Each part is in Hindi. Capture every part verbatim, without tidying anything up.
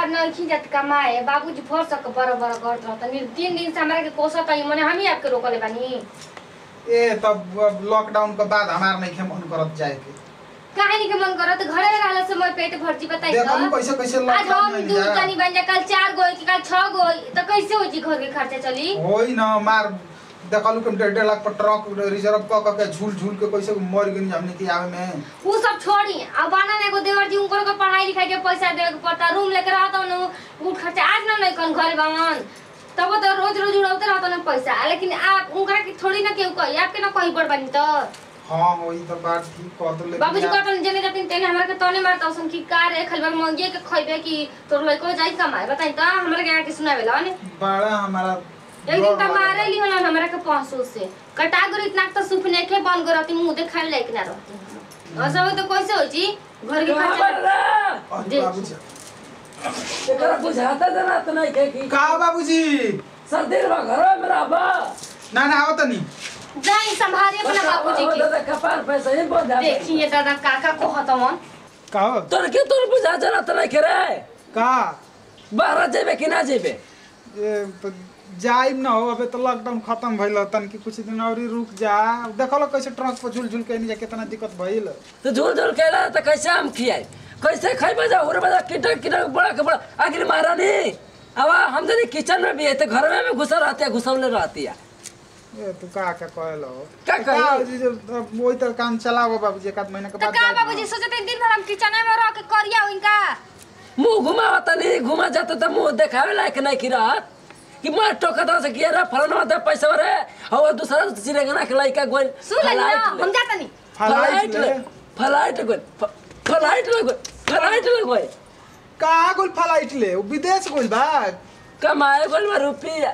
बार नहीं खिजत कमाए बाबूजी भर सक बराबर करत रहत तीन दिन से हमरा के कोसत है माने हम ही आपके रोकले बानी ए तब लॉकडाउन के बाद हमार नहीं मन करत जाए के काहे नहीं के मन करत घरे में रहला से मैं पेट भरजी बताई तो देखो कैसे कैसे आज हम दू तनी बन जा कल चार गो कि कल छह गो तो कैसे हो जी घर के खर्चा चली होई ना मार देखलू के डेढ़ लाख पर ट्रक रिजर्व क क के झूल झूल के कैसे मर गनी हमने के आवे में वो सब छोड़ी अब बाना ने को देवर जी उनको पढ़ाई लिखाई के पैसा देवे के पड़ता रूम लेके रहता न उ खर्चा आज ना नहीं कन घर बावन तब तो रोज रोज उड़ाते रहता न पैसा लेकिन आप उनका की थोड़ी ना केहू कही आपके ना कहीं पड़ बनी तो हां होई तो बात ठीक कह दो लेकिन बाबूजी कटन जने जतिन तेने हमरा के तने मारता सन की कार है खलबा मंगिए के खइबे की तोर लइको जाई कमाए बताई त हमरा के आके सुनावेला ने बड़ा हमारा एक दिन त मारे लियो ना हमरा के पांच सौ से कटा गुर इतना त सुपने के बन गरती मुंह देखाई लायक ना रहती असो तो कैसे हो जी घर के खर्चा बाबूजी एकरा बुझाता जना त नहीं के की का बाबूजी सर्दी रे घर में रहबा ना ना आवत नहीं जाई संभारे अपना बाबूजी की दादा कपार पे सही बोल जा देखिए दादा काका को हतमन का तोर के तोर बुझा जना त नहीं करे का बाहर जेबे कि ना जेबे ए जाइम ना हो अबे तो लॉकडाउन खत्म भइल तन कि कुछ दिन और रुक जा देखलो कैसे ट्रक पर झूल झूल के नहीं जा कितना दिक्कत भइल तो झूल झूल केला त कैसे हम खियाई कैसे खाई बजा और बजा किटा किटा बड़ा के बड़ा आखिर मारा नहीं अब हम जने किचन में भी है तो घर में भी घुसा रहती है घुसौले रहती है ए तू का का कहलो का कहलो जी ओई तर काम चलाओ बाबूजी एक आध महीना के बाद का बाबूजी सोचते दिन भर हम किचन में रह के करिया इनका मुंह घुमावता नहीं घुमा जाता तो मुंह देखावे लायक नहीं की रहत कि मार टोकता से किया रे फलाना दे पैसा रे और दूसरा चिरेगना के लइका गोल सुन ले हम जाता नहीं फ्लाइट ले फ्लाइट गोल फ्लाइट ले गोल फ्लाइट ले गोल का गोल फ्लाइट ले विदेश गोल बा कमाए गोल में रुपया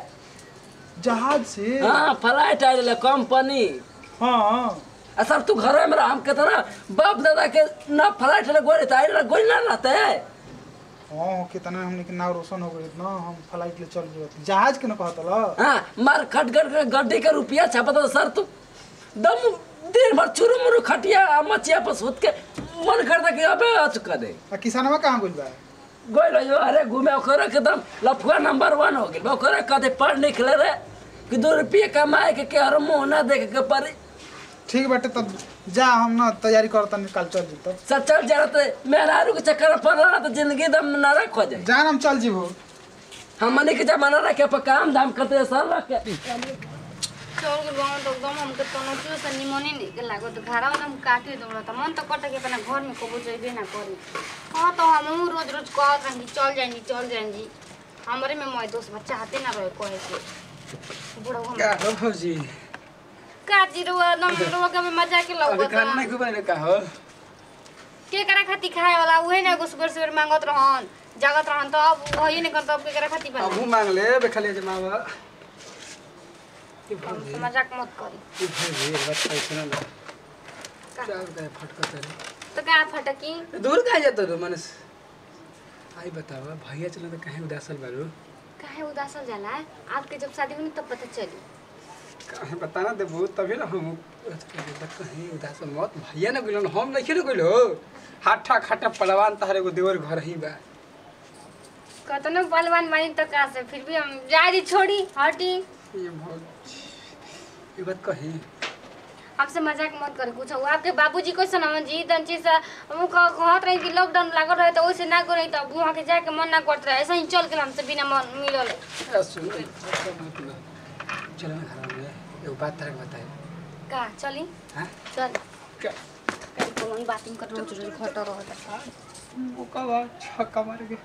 जहाज से हां फ्लाइट आइल ले कंपनी हां आ सब तू घर में हम के ना बाप दादा के ना फ्लाइट ले गोल त आइल गोल ना रहते हां कितना हमने के नाव रोशन हो गई ना हम फ्लाइट ले चल गए जहाज के न कहतला हां मार खट खट के गड्डी के रुपया छापता सर तू दम दिन भर चुरू मुरू खटिया मचिया पर सुत के मन करता कि अबे अच कर दे आ किसानवा कहां गइल बा गोइल यो अरे घूमे ओकरा के दम लफुआ नंबर वन हो गेल ओकरा कदे पढ़ निकले रे कि दो रुपया कमाए के के हर मुंह ना देखे के पड़ी ठीक बाटे तब जा हम ना तैयारी करत निकाल चल जी तब सर चल जा तो मेहरारू के चक्कर पड़ रहा तो जिंदगी दम नरक हो जाए जान हम चल जीबो हमने के जमाना रखे पर काम धाम करते सर रख के चल के गांव तो एकदम हमके तनो चो से निमने नहीं के लागो तो घरा वाला हम काटे दो त मन तो कट के अपना घर में कबो जइबे ना करी हां तो हम रोज रोज कहत रही चल जाएंगी चल जाएंगी हमरे में मोय दोस्त बच्चा चाहते ना रहे कहे के बुढ़ा हम क्या हो भौजी काजी रुआ दम रुआ के मजा के लगो अभी खाना नहीं खुबाने का हो के करा खाती खाए वाला उहे ना गुसगर से मांगत रहन जागत रहन तो अब होई नहीं कर तब के करा खाती बना अब मांग ले बेखलिए जमावा मजाक मत करी ये बात कैसे ना क्या गए फटका तेरे तो का फटकी दूर कहाँ जाता रो मनस आई बतावा भैया चलो तो कहीं उदासल बारू काहे उदासल जाला आपके जब शादी हुई तब पता चली कहीं बताना देबू तभी ना हम कहीं उदासल मत भैया ना गइलो हम नहीं खेलो गइलो हाठा खाटा पलवान तहरे को देवर घर ही बा कतनो पहलवान मानी तो का से फिर भी हम जारी छोड़ी हटी ये बहुत ये बात कही आपसे मजाक मत करे कुछ वो आपके बाबूजी को सुनाओ जी दंची से हम कहत रही कि लॉकडाउन लागल रहे तो ओइसे ना करे तो वहां के जाके मन ना करत रहे ऐसे ही चल के हमसे बिना मन मिलल सुन चलो ना घर में एक बात तरह बताए का चली हां चल क्या कल कौन बातिंग कर रोज रोज खट रहत वो का बात छक्का मार के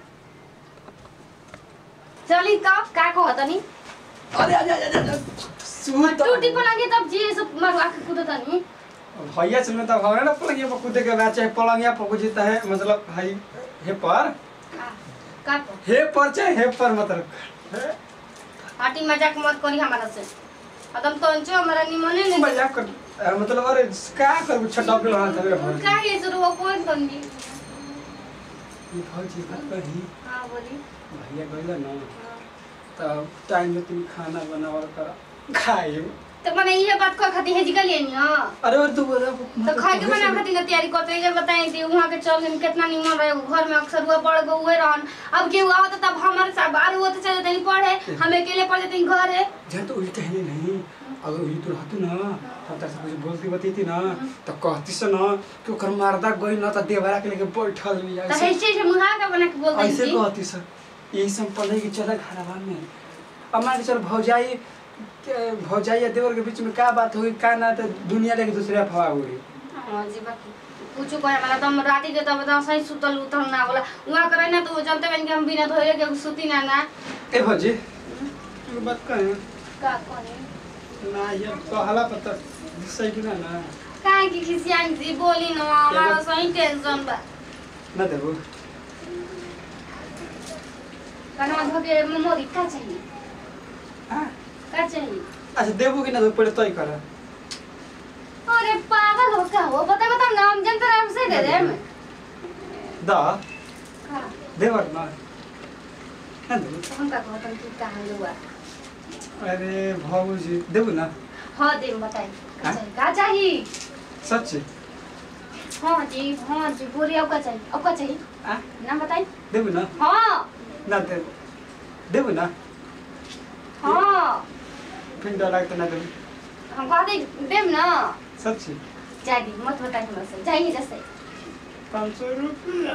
चली तब का कहत नी अरे आ जा जा जा सूत टूटी पलंगे तब जी सब मारो आके कूदत नी भैया चलने तब हमारे ना पलंगिया पर कूदे के बाद चाहे पलंगिया पर कूदता है मतलब भाई हे पर का का हे पर चाहे हे पर मतलब पार्टी मजाक मत करी हमारा से एकदम तो अंचो हमारा निमने नहीं मजाक कर मतलब अरे का कर छटा पे हाथ है का ये जरूर वो कौन बंदी ये फौजी बात कही हां बोली भैया गइला ना तब टाइम में तुम खाना बनावल कर खाए तो माने ये बात को खाती है जिका लिए नहीं अरे और तू बोला तो खाए के बना खाती ना तैयारी करते जब बताएं थी वहां के चल में कितना निमन रहे घर में अक्सर हुआ पड़ गए हुए रहन अब के हुआ तो तब हमारे साथ बाहर हुआ तो चले नहीं पढ़े हम अकेले पढ़ जाते घर है जब तो उही कहले नहीं अगर उही तो रहतु ना तब तक कुछ बोलती बती थी ना तो कहती से ना कि ओकर मारदा गई ना तो देवरा के लेके बैठल में तो ऐसे से मुहा का बना के बोलते ऐसे कहती से यही सब पढ़े की चला घरवा में अमार चल भौजाई भौजाई या देवर के बीच में क्या बात होगी का ना तो दुनिया लेके दूसरे अफवाह हुई हां जी बाकी कुछ कहे वाला तो हम राती के तब बताओ सही सुतल उतल ना बोला वहां करे ना तो जानते बन के हम बिना धोए के सुती ना ना ए भौजी बात कहे का कहे ना ये कहला पता सही कि ना ना काहे की खिसियान जी बोली ना हमारा सही टेंशन बा ना देबो कना धोके मोमोरी का चाहिए हां का चाहिए अच्छा देबो कि ना तो पहले तय कर अरे पागल हो क्या हो बता बता नाम जनता नाम से दे दे मैं दा का देवर ना ना देबो हम का कहत तू कहां हुआ अरे भौजी देबो ना हां दे बताई का चाहिए का चाहिए सच हां जी हां जी पूरी अब का चाहिए अब का चाहिए आ नाम बताई देबो ना हां ना दे देबो ना हां फिर डर लगता ना देबो हम कह दे देम ना सच जागी मत बताई हमसे जाइए जैसे पाँच सौ रुपया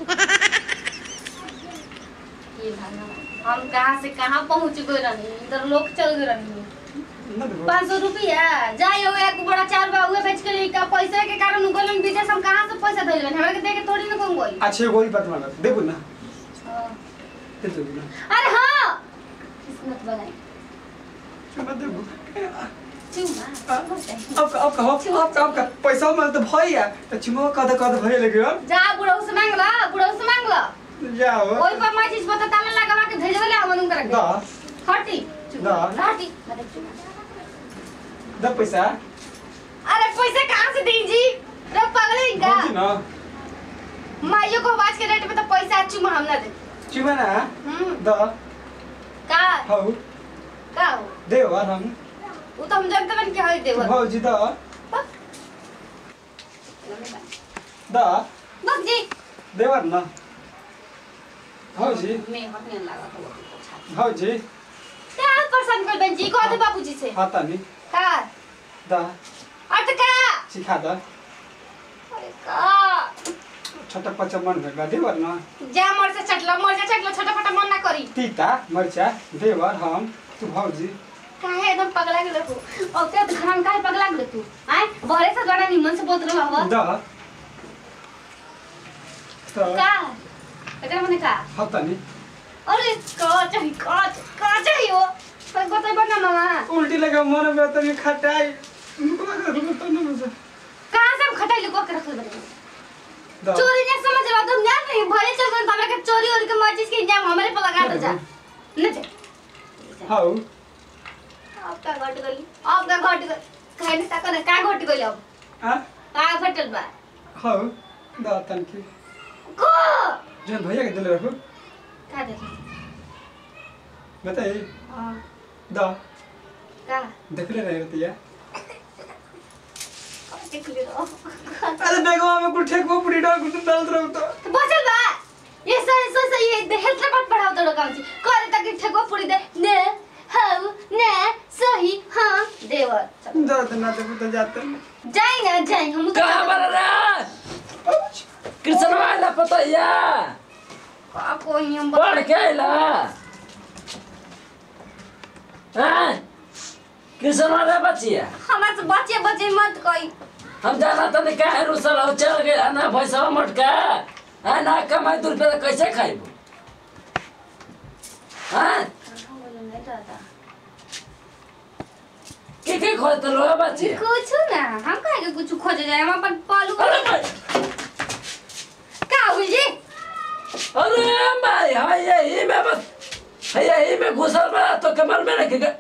ये भाना हम कहां से कहां पहुंच गए रही इधर लोग चल गए रही ना देबो पाँच सौ रुपया जाए हो एक बड़ा चार बा हुए बेच के लेके पैसे के कारण उगलन विदेश हम कहां से पैसा देले हमरा के दे के थोड़ी ना कोई कोई अच्छा वही बात माना देबो ना हाँ। दे देबो ना अरे हां किस्मत बनाई चुमा देबो चुमा अब अब अब अब अब पैसा में तो भैया तो चुमा कद कद भए लगे जा बुढ़ऊ से मांग ला बुढ़ऊ से मांग ला जाओ ओई पर मैं चीज बता ताला लगावा के भेजवले हमन कर दा हटी दा हटी अरे चुमा दा पैसा अरे पैसे कहां से दी जी रे पागल है का भौजी ना माइयो को आवाज के रेट में तो पैसा चुमा हम ना दे चुमा ना हम्म दा का हौ का हो देव हम वो तो हम जानते बन के हई देव भौजी दा दा बस जी देवर ना भौजी मैं हटने लगा तो भौजी क्या परेशान कर बन जी को आते बाबूजी से आता नहीं का दा अटका सिखा दा अरे का छोटा पचा मन में देवर ना जा मर से छटला मर से छटला छोटा फटा मन ना करी तीता मरचा देवर हम तू भौजी काहे एकदम पगला गेल तू ओके तो घरन काहे पगला गेल तू आय बड़े से बड़ा निमन से बोल रहा हवा दा तो का एकरा मने का हता नहीं अरे का चाहिए का का चाहिए हो पर बताई बना मामा उल्टी लगा मन में तो नहीं खटाई तो ना मुझे कहां से हम खटाई लुको के रखल बने दा चोरी ने समझ रहा तुम जान नहीं भले चल गए हमरा के चोरी और के मर्जी के इंजाम हमारे पे लगा दो जा न जा हाउ आपका घट गई आपका घट गई काहे न ताको न का घट गई अब हां का घटल बा हाउ दा तन की को जन भैया के दिले रखो का देखी बताइए हां दा का देख ले रहे रतिया देख ले रो अरे बेगवा में कुछ ठेकवा पुड़ी डाल कुछ डाल रहा तो तो बचल बा ये सही सही सही ये हेल्थ बात पढ़ाओ तो काम जी करे तक ठेको पूरी दे ने हाउ ने सही हां देवर जाते ना तो तो जाते जाई ना जाई हम तो कहाँ पर रे कृष्ण वाला पता या का कोई हम पढ़ के आइला हाँ कृष्ण वाला बचिया हमरा से बच्चे बच्चे मत कोई हम जाना तो नहीं कहे रुसल हो चल गया ना पैसा मटका है ना कमाई दो रुपया तो कैसे खाइबो हाँ के के खोज तो लो बच्चे कुछ ना हम काहे के कुछ खोज जाए हम अपन पालू अरे भाई का हुई जी अरे भाई हाँ यही में बस यही में घुसल बड़ा तो कमर में रखेगा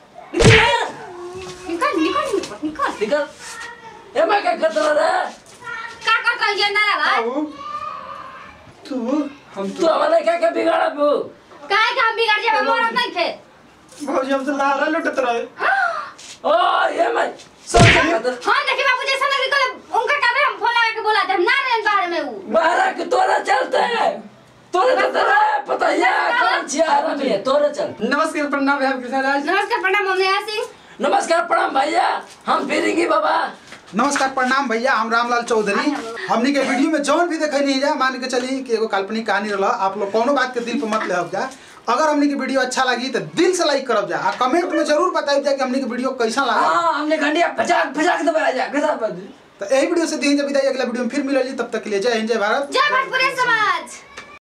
निकल निकल निकल निकल निकल ए मैं क्या करता रे का का कर ये ना भाई हाउ तू हम तू हमारे क्या क्या बिगाड़ा बू काहे का हम बिगड़ जाए मरत नहीं थे भौजी हमसे लारा लुटत रहे ओ ये मैं सोच खातिर हम देखी बाबू जैसा लगे कल उनका काबे हम फोन लगा के बोला दे हम ना रहे बाहर में ऊ बाहर के तोरा चलते है तोरे तो तेरा पता है कौन छियारा में है तोरे चल। नमस्कार प्रणाम है कृष्णराज। नमस्कार प्रणाम मम्मी सिंह। नमस्कार प्रणाम भैया हम फिरेंगे बाबा। नमस्कार प्रणाम भैया हम रामलाल चौधरी। हमनी के वीडियो में जौन भी देखे नहीं जा मान के चली कि एगो काल्पनिक कहानी रहा आप लोग कोनो बात के दिल पे मत लेब जा। अगर हमनी की वीडियो अच्छा लगी तो दिल से लाइक करब जा आ कमेंट में जरूर बताइब जा कि हमनी की वीडियो कैसा लगा। हां हमने घंटिया फजाक फजाक दबाया जा कैसा बद तो यही वीडियो से दी विदाई अगला वीडियो में फिर मिलेगी तब तक के लिए जय हिंद जय भारत जय भोजपुरी समाज।